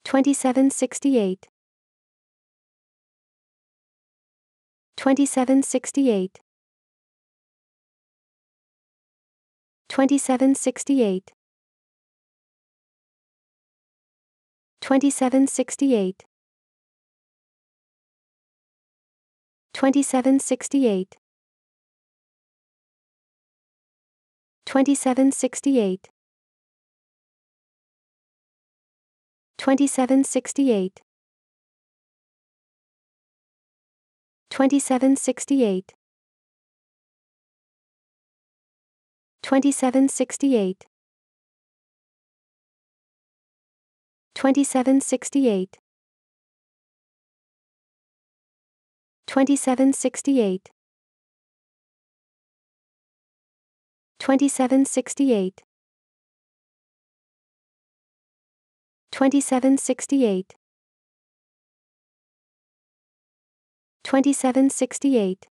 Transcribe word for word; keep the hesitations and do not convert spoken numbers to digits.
twenty-seven sixty-eight, twenty-seven sixty-eight, twenty-seven sixty-eight, twenty-seven sixty-eight, twenty-seven sixty-eight, twenty-seven sixty-eight, twenty-seven sixty-eight, twenty-seven sixty-eight, twenty-seven sixty-eight, twenty-seven sixty-eight, twenty-seven sixty-eight, twenty-seven sixty-eight, twenty-seven sixty-eight, twenty-seven sixty-eight,